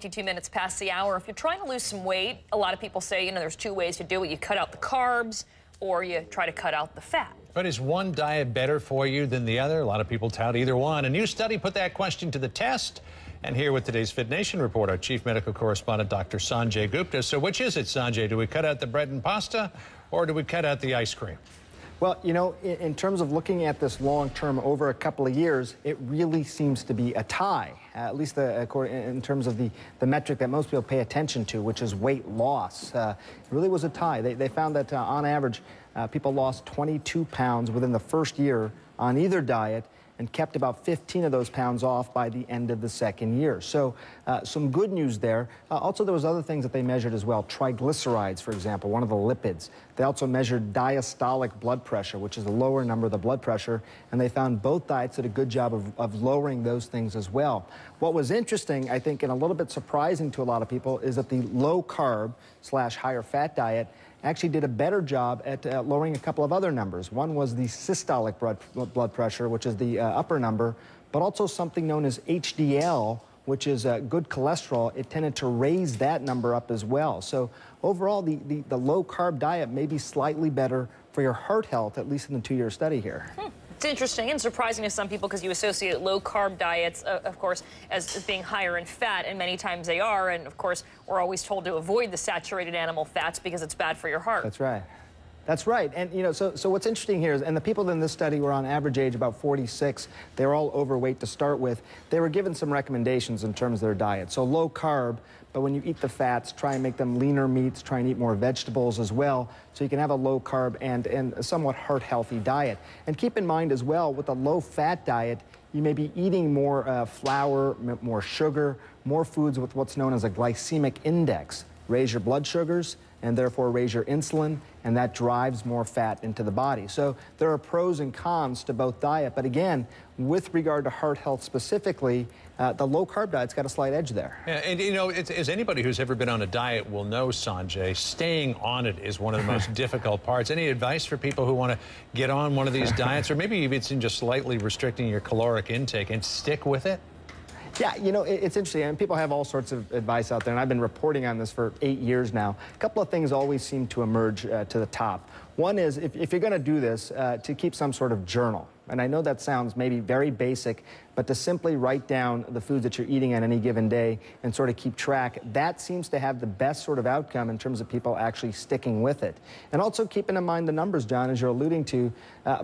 52 minutes past the hour. If you're trying to lose some weight, a lot of people say, there's two ways to do it. You cut out the carbs or you try to cut out the fat. But is one diet better for you than the other? A lot of people tout either one. A new study put that question to the test. And here with today's Fit Nation report, our chief medical correspondent, Dr. Sanjay Gupta. So which is it, Sanjay? Do we cut out the bread and pasta or do we cut out the ice cream? Well, in terms of looking at this long-term over a couple of years, it really seems to be a tie, at least in terms of the metric that most people pay attention to, which is weight loss. It really was a tie. They found that on average, people lost 22 pounds within the first year on either diet and kept about 15 of those pounds off by the end of the second year. So some good news there. Also, there was other things that they measured as well. Triglycerides, for example, one of the lipids. They also measured diastolic blood pressure, which is the lower number of the blood pressure, and they found both diets did a good job of lowering those things as well. What was interesting, I think, and a little bit surprising to a lot of people, is that the low-carb / higher fat diet actually did a better job at lowering a couple of other numbers. One was the systolic blood pressure, which is the upper number, but also something known as HDL, which is good cholesterol. It tended to raise that number up as well. So overall, the low-carb diet may be slightly better for your heart health, at least in the 2-year study here. It's interesting and surprising to some people because you associate low-carb diets, of course, as being higher in fat, and many times they are. And, of course, we're always told to avoid the saturated animal fats because it's bad for your heart. That's right. That's right. And, so what's interesting here is, and the people in this study were on average age about 46. They were all overweight to start with. They were given some recommendations in terms of their diet. So low carb, but when you eat the fats, try and make them leaner meats, try and eat more vegetables as well, so you can have a low carb and a somewhat heart healthy diet. And keep in mind as well, with a low fat diet, you may be eating more flour, more sugar, more foods with what's known as a glycemic index. Raise your blood sugars and therefore raise your insulin, and that drives more fat into the body. So there are pros and cons to both diet, but again, with regard to heart health specifically, the low-carb diet's got a slight edge there. Yeah, and as anybody who's ever been on a diet will know, Sanjay, staying on it is one of the most difficult parts. Any advice for people who want to get on one of these diets, or maybe even just slightly restricting your caloric intake and stick with it? Yeah, it's interesting, and people have all sorts of advice out there, and I've been reporting on this for 8 years now. A couple of things always seem to emerge to the top. One is, if you're going to do this, to keep some sort of journal. And I know that sounds maybe very basic, but to simply write down the foods that you're eating on any given day and sort of keep track, that seems to have the best sort of outcome in terms of people actually sticking with it. And also keeping in mind the numbers, John, as you're alluding to,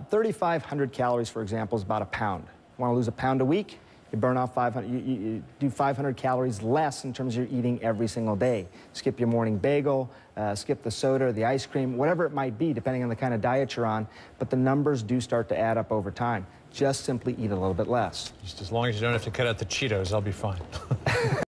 3,500 calories, for example, is about a pound. Want to lose a pound a week? You burn off 500, you do 500 calories less in terms of your eating every single day. Skip your morning bagel, skip the soda, the ice cream, whatever it might be, depending on the kind of diet you're on. But the numbers do start to add up over time. Just simply eat a little bit less. Just as long as you don't have to cut out the Cheetos, I'll be fine.